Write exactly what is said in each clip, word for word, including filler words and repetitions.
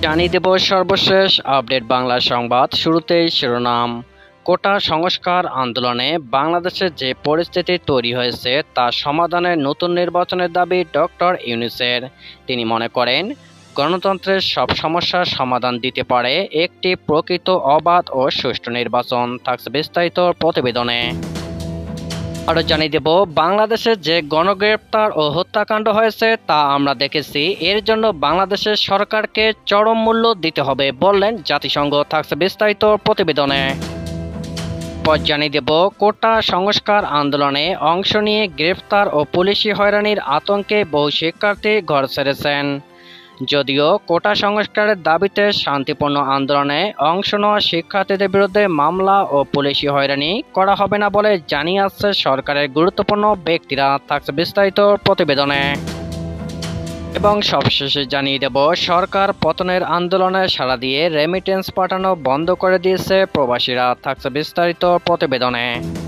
জানিয়ে দেব সর্বশেষ আপডেট বাংলা সংবাদ। শুরুতেই শিরোনাম। কোটা সংস্কার আন্দোলনে বাংলাদেশে যে পরিস্থিতি তৈরি হয়েছে তা সমাধানে নতুন নির্বাচনের দাবি ডক্টর ইউনূসের। তিনি মনে করেন, গণতন্ত্রের সব সমস্যার সমাধান দিতে পারে একটি প্রকৃত অবাধ ও সুষ্ঠু নির্বাচন। থাকছে বিস্তারিত প্রতিবেদনে। আরও জানিয়ে দেব, বাংলাদেশে যে গণগ্রেপ্তার ও হত্যাকাণ্ড হয়েছে তা আমরা দেখেছি। এর জন্য বাংলাদেশের সরকারকে চরম মূল্য দিতে হবে বললেন জাতিসংঘ। থাকছে বিস্তারিত প্রতিবেদনে। পর জানিয়ে দেব, কোটা সংস্কার আন্দোলনে অংশ নিয়ে গ্রেফতার ও পুলিশি হয়রানির আতঙ্কে বহু শিক্ষার্থী ঘর ছেড়েছেন। যদিও কোটা সংস্কারের দাবিতে শান্তিপূর্ণ আন্দোলনে অংশ নেওয়া শিক্ষার্থীদের বিরুদ্ধে মামলা ও পুলিশি হয়রানি করা হবে না বলে জানিয়ে আসছে সরকারের গুরুত্বপূর্ণ ব্যক্তিরা। থাকছে বিস্তারিত প্রতিবেদনে। এবং সবশেষে জানিয়ে দেব, সরকার পতনের আন্দোলনে সাড়া দিয়ে রেমিটেন্স পাঠানো বন্ধ করে দিয়েছে প্রবাসীরা। থাকছে বিস্তারিত প্রতিবেদনে।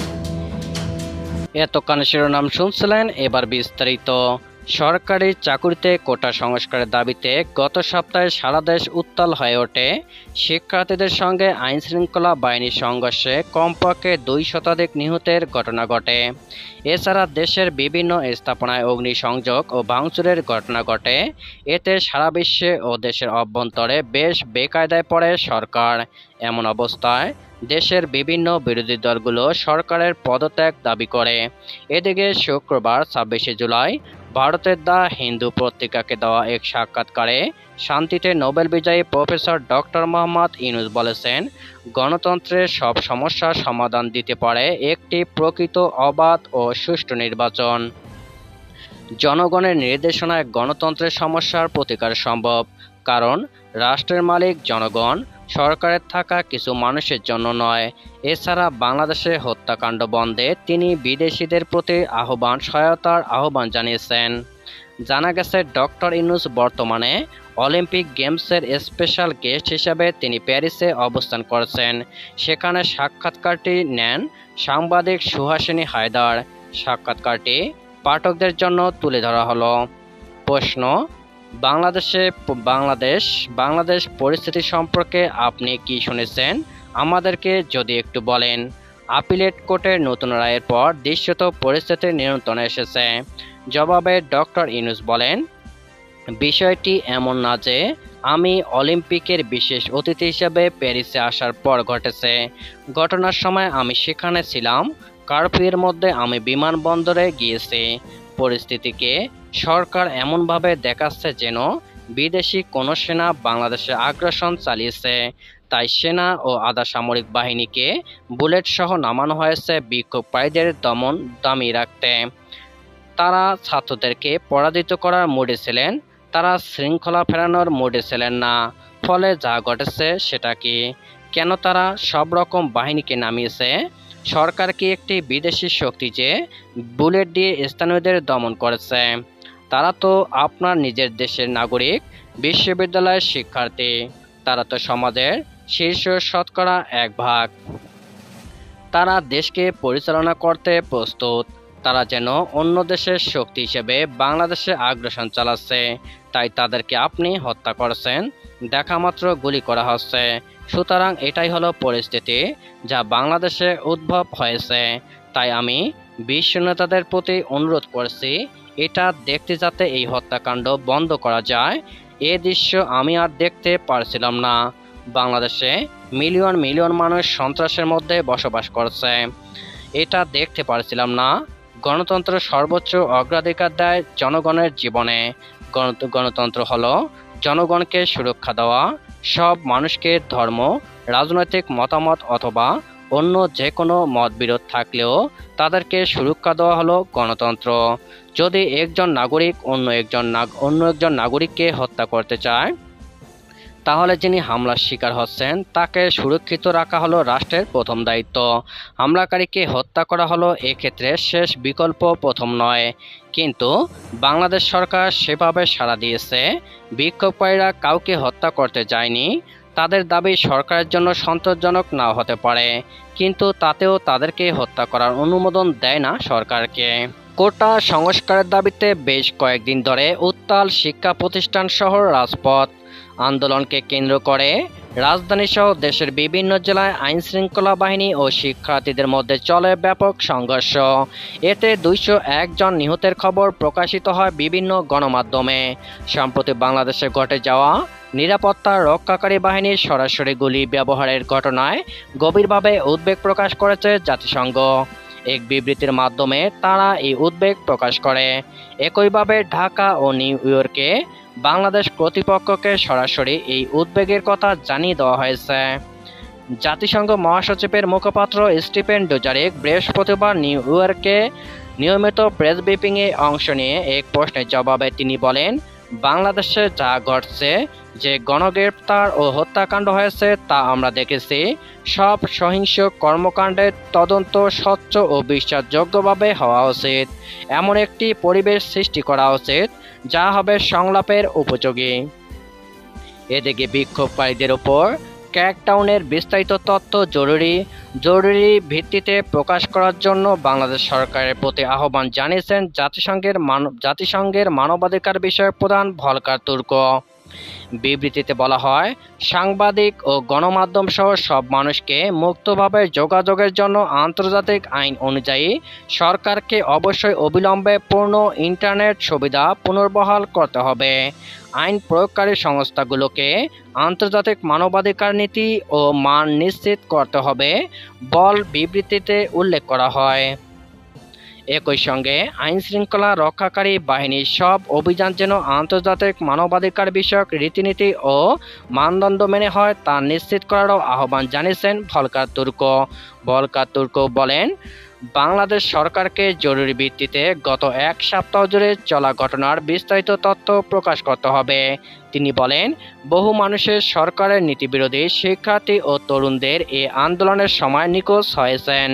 এতক্ষণ শিরোনাম শুনছিলেন, এবার বিস্তারিত। সরকারি চাকুরিতে কোটা সংস্কারের দাবিতে গত সপ্তাহে সারা দেশ উত্তাল হয়ে ওঠে। শিক্ষার্থীদের সঙ্গে আইনশৃঙ্খলা বাহিনীর সংঘর্ষে কমপক্ষে দুই শতাধিক নিহতের ঘটনা ঘটে। এছাড়া দেশের বিভিন্ন স্থাপনায় অগ্নিসংযোগ ও ভাঙচুরের ঘটনা ঘটে। এতে সারা বিশ্বে ও দেশের অভ্যন্তরে বেশ বেকায়দায় পড়ে সরকার। এমন অবস্থায় দেশের বিভিন্ন বিরোধী দলগুলো সরকারের পদত্যাগ দাবি করে। এদিকে শুক্রবার ছাব্বিশে জুলাই ভারতের দ্য হিন্দু পত্রিকাকে দেওয়া এক সাক্ষাৎকারে শান্তিতে নোবেল বিজয়ী প্রফেসর ডক্টর মোহাম্মদ ইউনূস বলেছেন, গণতন্ত্রের সব সমস্যার সমাধান দিতে পারে একটি প্রকৃত অবাধ ও সুষ্ঠু নির্বাচন। জনগণের নির্দেশনায় গণতন্ত্রের সমস্যার প্রতিকার সম্ভব, কারণ রাষ্ট্রের মালিক জনগণ, সরকারের থাকা কিছু মানুষের জন্য নয়। এছাড়া বাংলাদেশে হত্যাকাণ্ড বন্ধে তিনি বিদেশিদের প্রতি আহ্বান সহায়তার আহ্বান জানিয়েছেন। জানা গেছে, ডক্টর ইউনূস বর্তমানে অলিম্পিক গেমসের স্পেশাল গেস্ট হিসেবে তিনি প্যারিসে অবস্থান করছেন। সেখানে সাক্ষাৎকারটি নেন সাংবাদিক সুহাসিনী হায়দার। সাক্ষাৎকারটি পাঠকদের জন্য তুলে ধরা হলো। প্রশ্ন, বাংলাদেশে বাংলাদেশ বাংলাদেশ পরিস্থিতি সম্পর্কে আপনি কি শুনেছেন, আমাদেরকে যদি একটু বলেন। আপিলেট কোর্টের নতুন রায়ের পর দৃশ্যত পরিস্থিতি নিয়ন্ত্রণে এসেছে। জবাবে ডক্টর ইউনূস বলেন, বিষয়টি এমন না যে আমি অলিম্পিকের বিশেষ অতিথি হিসেবে প্যারিসে আসার পর ঘটেছে। ঘটনার সময় আমি সেখানে ছিলাম। কারফিউয়ের মধ্যে আমি বিমানবন্দরে গিয়েছি। পরিস্থিতিকে সরকার এমনভাবে দেখাচ্ছে যেন বিদেশি কোনো সেনা বাংলাদেশে আগ্রাসন চালিয়েছে। তাই সেনা ও আধা সামরিক বাহিনীকে বুলেট সহ নামানো হয়েছে বিক্ষোভকারীদের দমন দামিয়ে রাখতে। তারা ছাত্রদেরকে পরাজিত করার মুডে ছিলেন, তারা শৃঙ্খলা ফেরানোর মুডে ছিলেন না। ফলে যা ঘটেছে সেটা কি? কেন তারা সব রকম বাহিনীকে নামিয়েছে? সরকার কি একটি বিদেশি শক্তি যে বুলেট দিয়ে স্থানীয়দের দমন করেছে? তারা তো আপনার নিজের দেশের নাগরিক, বিশ্ববিদ্যালয়ের শিক্ষার্থী। তারা তো সমাজের শীর্ষ শতকরা এক ভাগ। তারা দেশকে পরিচালনা করতে প্রস্তুত। তারা যেন অন্য দেশের শক্তি হিসেবে বাংলাদেশে আগ্রাসন চালাচ্ছে। তাই তাদেরকে আপনি হত্যা করেছেন, দেখা মাত্র গুলি করা হচ্ছে। সুতরাং এটাই হলো পরিস্থিতি যা বাংলাদেশে উদ্ভব হয়েছে। তাই আমি বিশ্ব নেতাদের প্রতি অনুরোধ করছি, এটা দেখতে যাতে এই হত্যাকাণ্ড বন্ধ করা যায়। এ দৃশ্য আমি আর দেখতে পারছিলাম না। বাংলাদেশে মিলিয়ন মিলিয়ন মানুষ সন্ত্রাসের মধ্যে বসবাস করছে, এটা দেখতে পারছিলাম না। গণতন্ত্র সর্বোচ্চ অগ্রাধিকার দেয় জনগণের জীবনে। গণতন্ত্র হলো জনগণকে সুরক্ষা দেওয়া। সব মানুষকে ধর্ম, রাজনৈতিক মতামত অথবা অন্য যে কোনো মতবিরোধ থাকলেও তাদেরকে সুরক্ষা দেওয়া হলো গণতন্ত্র। যদি একজন নাগরিক অন্য একজন অন্য একজন নাগরিককে হত্যা করতে চায়, তাহলে যিনি হামলার শিকার হচ্ছেন তাকে সুরক্ষিত রাখা হলো রাষ্ট্রের প্রথম দায়িত্ব। হামলাকারীকে হত্যা করা হলো এক্ষেত্রে শেষ বিকল্প, প্রথম নয়। কিন্তু বাংলাদেশ সরকার সেভাবে সাড়া দিয়েছে। বিক্ষোভকারীরা কাউকে হত্যা করতে যায়নি। তাদের দাবি সরকারের জন্য সন্তোষজনক নাও হতে পারে, কিন্তু তাতেও তাদেরকে হত্যা করার অনুমোদন দেয় না সরকারকে। কোটা সংস্কারের দাবিতে বেশ কয়েকদিন ধরে উত্তাল শিক্ষা প্রতিষ্ঠান সহ রাজপথ। আন্দোলনকে কেন্দ্র করে রাজধানীসহ দেশের বিভিন্ন জেলায় আইনশৃঙ্খলা বাহিনী ও শিক্ষার্থীদের মধ্যে চলে ব্যাপক সংঘর্ষ। এতে দুইশো এক জন নিহতের খবর প্রকাশিত হয় বিভিন্ন গণমাধ্যমে। সম্প্রতি বাংলাদেশে ঘটে যাওয়া নিরাপত্তা রক্ষাকারী বাহিনীর সরাসরি গুলি ব্যবহারের ঘটনায় গভীরভাবে উদ্বেগ প্রকাশ করেছে জাতিসংঘ। এক বিবৃতির মাধ্যমে তারা এই উদ্বেগ প্রকাশ করে। একইভাবে ঢাকা ও নিউ ইয়র্কে বাংলাদেশ কর্তৃপক্ষকে সরাসরি এই উদ্বেগের কথা জানিয়ে দেওয়া হয়েছে। জাতিসংঘ মহাসচিবের মুখপাত্র স্টিফেন ডুজারিক বৃহস্পতিবার নিউ ইয়র্কে নিয়মিত প্রেস ব্রিফিংয়ে অংশ নিয়ে এক প্রশ্নের জবাবে তিনি বলেন, বাংলাদেশে যা ঘটছে, যে গণগ্রেপ্তার ও হত্যাকাণ্ড হয়েছে তা আমরা দেখেছি। সব সহিংস কর্মকাণ্ডের তদন্ত স্বচ্ছ ও বিশ্বাসযোগ্যভাবে হওয়া উচিত। এমন একটি পরিবেশ সৃষ্টি করা উচিত যা হবে সংলাপের উপযোগী। এদিকে বিক্ষোভকারীদের উপর ক্র্যাকডাউনের বিস্তারিত তথ্য জরুরি জরুরি ভিত্তিতে প্রকাশ করার জন্য বাংলাদেশ সরকারের প্রতি আহ্বান জানিয়েছেন জাতিসংঘের মানব জাতিসংঘের মানবাধিকার বিষয়ক প্রধান ভলকার তুর্ক। বিবৃতিতে বলা হয়, সাংবাদিক ও গণমাধ্যম সহ সব মানুষকে মুক্তভাবে যোগাযোগের জন্য আন্তর্জাতিক আইন অনুযায়ী সরকারকে অবশ্যই অবিলম্বে পূর্ণ ইন্টারনেট সুবিধা পুনর্বহাল করতে হবে। আইন প্রয়োগকারী সংস্থাগুলোকে আন্তর্জাতিক মানবাধিকার নীতি ও মান নিশ্চিত করতে হবে বল বিবৃতিতে উল্লেখ করা হয়। একই সঙ্গে আইনশৃঙ্খলা রক্ষাকারী বাহিনীর সব অভিযান যেন আন্তর্জাতিক মানবাধিকার বিষয়ক রীতিনীতি ও মানদণ্ড মেনে হয় তা নিশ্চিত করারও আহ্বান জানিয়েছেন ভলকার তুর্ক। ভলকার তুর্ক বলেন, বাংলাদেশ সরকারকে জরুরি ভিত্তিতে গত এক সপ্তাহ জুড়ে চলা ঘটনার বিস্তারিত তথ্য প্রকাশ করতে হবে। তিনি বলেন, বহু মানুষের সরকারের নীতিবিরোধী শিক্ষার্থী ও তরুণদের এই আন্দোলনের সময় নিখোঁজ হয়েছেন।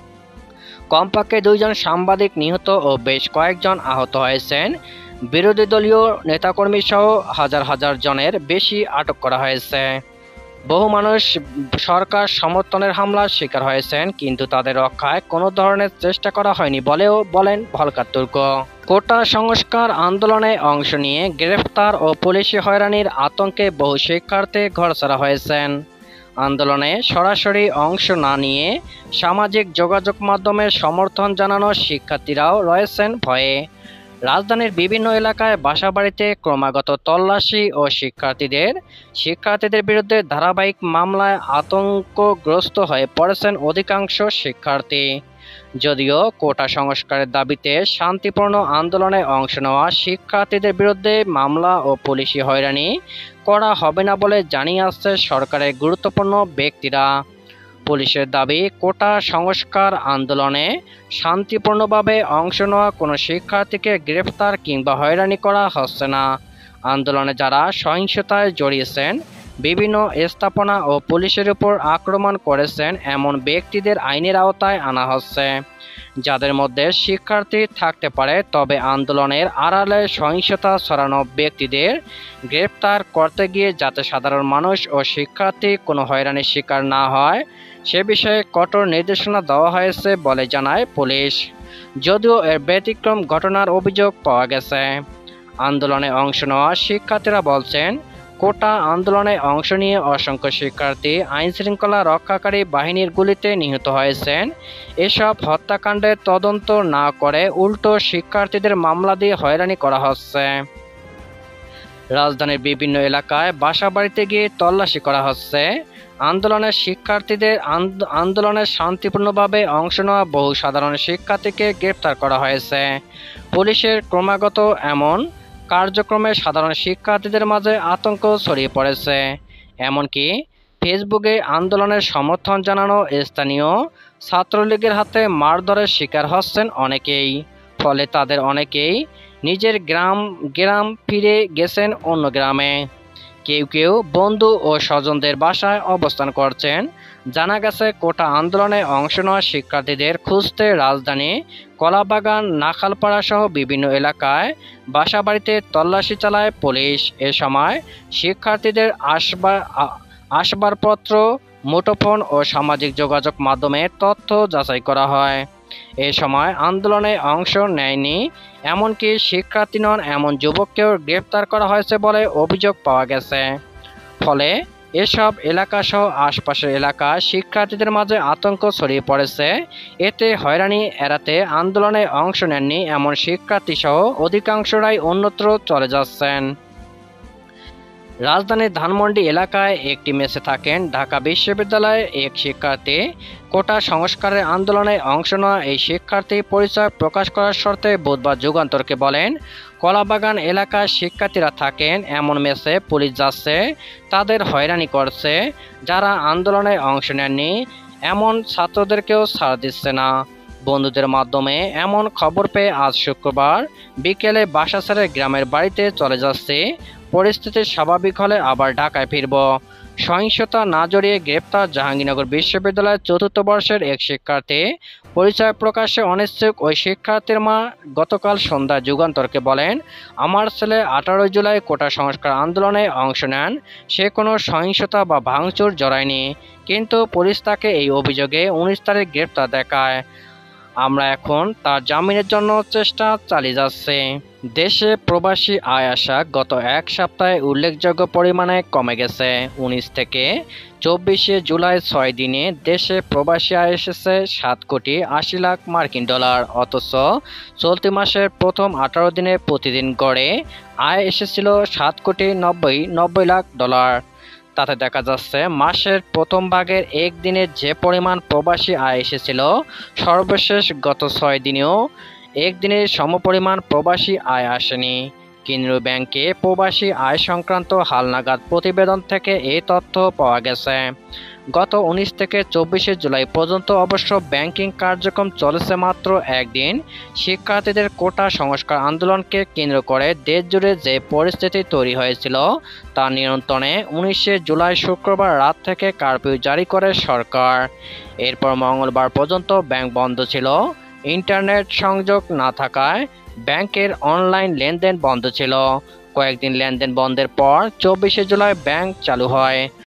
কমপক্ষে দুইজন সাংবাদিক নিহত ও বেশ কয়েকজন আহত হয়েছেন। বিরোধী দলীয় নেতাকর্মী সহ হাজার হাজার জনের বেশি আটক করা হয়েছে। বহু মানুষ সরকার সমর্থনের হামলার শিকার হয়েছেন, কিন্তু তাদের রক্ষায় কোনো ধরনের চেষ্টা করা হয়নি বলেও বলেন ভলকার তুর্ক। কোটা সংস্কার আন্দোলনে অংশ নিয়ে গ্রেফতার ও পুলিশি হয়রানির আতঙ্কে বহু শিক্ষার্থী ঘরছাড়া হয়েছেন। আন্দোলনে সরাসরি অংশ না নিয়ে সামাজিক যোগাযোগ মাধ্যমে সমর্থন জানানো শিক্ষার্থীরাও রয়েছেন ভয়ে। রাজধানীর বিভিন্ন এলাকায় বাসাবাড়িতে ক্রমাগত তল্লাশি ও শিক্ষার্থীদের শিক্ষার্থীদের বিরুদ্ধে ধারাবাহিক মামলায় আতঙ্কগ্রস্ত হয়ে পড়েছেন অধিকাংশ শিক্ষার্থী। যদিও কোটা সংস্কারের দাবিতে শান্তিপূর্ণ আন্দোলনে অংশ নেওয়া শিক্ষার্থীদের বিরুদ্ধে মামলা ও পুলিশি হয়রানি করা হবে না বলে জানিয়ে আসছে সরকারের গুরুত্বপূর্ণ ব্যক্তিরা। পুলিশের দাবি, কোটা সংস্কার আন্দোলনে শান্তিপূর্ণভাবে অংশ নেওয়া কোনো শিক্ষার্থীকে গ্রেফতার কিংবা হয়রানি করা হচ্ছে না। আন্দোলনে যারা সহিংসতায় জড়িয়েছেন, বিভিন্ন স্থাপনা ও পুলিশের উপর আক্রমণ করেছেন এমন ব্যক্তিদের আইনের আওতায় আনা হচ্ছে। যাদের মধ্যে শিক্ষার্থী থাকতে পারে, তবে আন্দোলনের আড়ালে সহিংসতা ছড়ানো ব্যক্তিদের গ্রেপ্তার করতে গিয়ে যাতে সাধারণ মানুষ ও শিক্ষার্থী কোনো হয়রানির শিকার না হয় সে বিষয়ে কঠোর নির্দেশনা দেওয়া হয়েছে বলে জানায় পুলিশ। যদিও এর ব্যতিক্রম ঘটনার অভিযোগ পাওয়া গেছে। আন্দোলনে অংশ নেওয়া শিক্ষার্থীরা বলছেন, কোটা আন্দোলনে অংশ নিয়ে অসংখ্য শিক্ষার্থী আইনশৃঙ্খলা রক্ষাকারী বাহিনীর গুলিতে নিহত হয়েছেন। এসব হত্যাকাণ্ডের তদন্ত না করে উল্টো শিক্ষার্থীদের মামলা দিয়ে হয়রানি করা হচ্ছে। রাজধানীর বিভিন্ন এলাকায় বাসাবাড়িতে গিয়ে তল্লাশি করা হচ্ছে। আন্দোলনের শিক্ষার্থীদের আন্দোলনে শান্তিপূর্ণভাবে অংশ নেওয়া বহু সাধারণ শিক্ষার্থীকে গ্রেপ্তার করা হয়েছে। পুলিশের ক্রমাগত এমন কার্যক্রমে সাধারণ শিক্ষার্থীদের মাঝে আতঙ্ক ছড়িয়ে পড়েছে। এমনকি ফেসবুকে আন্দোলনের সমর্থন জানানো স্থানীয় ছাত্রলীগের হাতে মারধরের শিকার হচ্ছেন অনেকেই। ফলে তাদের অনেকেই নিজের গ্রাম গ্রাম ফিরে গেছেন অন্য গ্রামে। কেউ কেউ বন্ধু ও স্বজনদের বাসায় অবস্থান করছেন। জানা গেছে, কোটা আন্দোলনে অংশ নেওয়া শিক্ষার্থীদের খুঁজতে রাজধানী, কলাবাগান, নাখালপাড়া সহ বিভিন্ন এলাকায় বাসাবাড়িতে তল্লাশি চালায় পুলিশ। এ সময় শিক্ষার্থীদের আসবাব আসবাবপত্র, মুঠোফোন ও সামাজিক যোগাযোগ মাধ্যমের তথ্য যাচাই করা হয়। এ সময় আন্দোলনে অংশ নেয়নি এমনকি শিক্ষার্থী নন এমন যুবককেও গ্রেপ্তার করা হয়েছে বলে অভিযোগ পাওয়া গেছে। ফলে এসব এলাকাসহ আশপাশের এলাকা শিক্ষার্থীদের মাঝে আতঙ্ক ছড়িয়ে পড়েছে। এতে হয়রানি এড়াতে আন্দোলনে অংশ নেননি এমন শিক্ষার্থীসহ অধিকাংশরাই অন্যত্র চলে যাচ্ছেন। রাজধানীর ধানমন্ডি এলাকায় একটি মেসে থাকেন ঢাকা বিশ্ববিদ্যালয়ের এক শিক্ষার্থী। কোটা সংস্কারের আন্দোলনে অংশ নেওয়া এই শিক্ষার্থী পরিচয় প্রকাশ করার শর্তে বুধবার যুগান্তরকে বলেন, কলাবাগান এলাকার শিক্ষার্থীরা থাকেন এমন মেসে পুলিশ যাচ্ছে, তাদের হয়রানি করছে। যারা আন্দোলনে অংশ নেননি এমন ছাত্রদেরকেও ছাড় দিচ্ছে না। বন্ধুদের মাধ্যমে এমন খবর পেয়ে আজ শুক্রবার বিকেলে বাসা ছেড়ে গ্রামের বাড়িতে চলে যাচ্ছি। পরিস্থিতি স্বাভাবিক হলে আবার ঢাকায় ফিরব। সহিংসতা না জড়িয়ে গ্রেপ্তার জাহাঙ্গীরনগর বিশ্ববিদ্যালয়ের চতুর্থ বর্ষের এক শিক্ষার্থী। পরিচয় প্রকাশে অনিচ্ছুক ওই শিক্ষার্থীর মা গতকাল সন্ধ্যায় যুগান্তরকে বলেন, আমার ছেলে আঠারোই জুলাই কোটা সংস্কার আন্দোলনে অংশ নেন। সে কোনো সহিংসতা বা ভাঙচুর জড়ায়নি, কিন্তু পুলিশ তাকে এই অভিযোগে উনিশ তারিখ গ্রেপ্তার দেখায়। আমরা এখন তার জামিনের জন্য চেষ্টা চালিয়ে যাচ্ছি। দেশে প্রবাসী আয় আসা গত এক সপ্তাহে উল্লেখযোগ্য পরিমাণে কমে গেছে। উনিশ থেকে চব্বিশে জুলাই ছয় দিনে দেশে প্রবাসী আয় এসেছে সাত কোটি আশি লাখ মার্কিন ডলার। অথচ চলতি মাসের প্রথম আঠারো দিনে প্রতিদিন গড়ে আয় এসেছিল সাত কোটি নব্বই নব্বই লাখ ডলার। তাতে দেখা যাচ্ছে মাসের প্রথম ভাগের একদিনে যে পরিমাণ প্রবাসী আয় এসেছিল, সর্বশেষ গত ছয় দিনেও একদিনের সমপরিমাণ প্রবাসী আয় আসেনি। কেন্দ্রীয় ব্যাংকে প্রবাসী আয় সংক্রান্ত হালনাগাদ প্রতিবেদন থেকে এই তথ্য পাওয়া গেছে। গত উনিশ থেকে চব্বিশে জুলাই পর্যন্ত অবশ্য ব্যাংকিং কার্যক্রম চলেছে মাত্র একদিন। শিক্ষার্থীদের কোটা সংস্কার আন্দোলনকে কেন্দ্র করে দেশজুড়ে যে পরিস্থিতি তৈরি হয়েছিল তা নিয়ন্ত্রণে উনিশে জুলাই শুক্রবার রাত থেকে কারফিউ জারি করে সরকার। এরপর মঙ্গলবার পর্যন্ত ব্যাংক বন্ধ ছিল। ইন্টারনেট সংযোগ না থাকায় ব্যাংকের অনলাইন লেনদেন বন্ধ ছিল। কয়েকদিন লেনদেন বন্ধের পর চব্বিশে জুলাই ব্যাংক চালু হয়।